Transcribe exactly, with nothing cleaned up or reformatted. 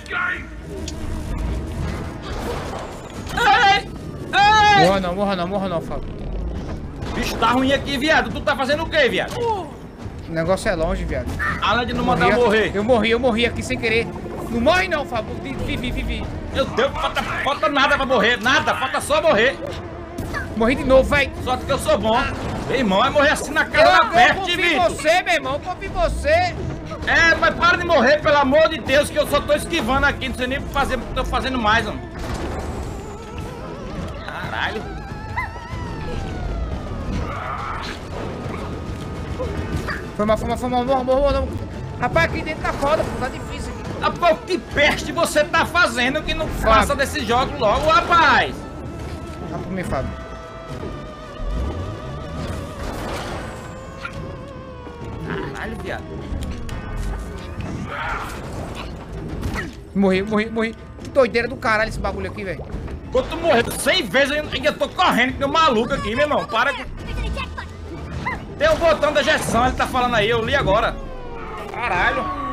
Ei! Ei! Morra não, morra não, morra não, Fábio. Bicho, tá ruim aqui, viado. Tu tá fazendo o quê, viado? O negócio é longe, viado. Além de não mandar eu morrer. Eu morri, eu morri aqui sem querer. Não morre não, Fábio. Vivi, vivi. Meu Deus, falta, falta nada pra morrer. Nada, falta só morrer. Morri de novo, velho. Só que eu sou bom. Meu irmão, vai morrer assim na cara da Eu peste, confio em Vitor. você, meu irmão. Eu confio em você. É, mas para de morrer, pelo amor de Deus, que eu só tô esquivando aqui. Não sei nem fazer, tô fazendo mais, mano. Caralho. Foi mal, foi mal, foi mal. Morra, morra, morra. Rapaz, aqui dentro tá foda, pô. Tá difícil aqui. Rapaz, que peste você tá fazendo que não faça desse jogo logo, rapaz? Dá pra mim, Fábio. Caralho, viado. Morri, morri, morri. Que doideira do caralho esse bagulho aqui, velho. Quando tu morreu cem vezes, eu ainda tô correndo, que nem um maluco aqui, meu irmão. Para que... Tem o botão da ejeção, ele tá falando aí, eu li agora. Caralho.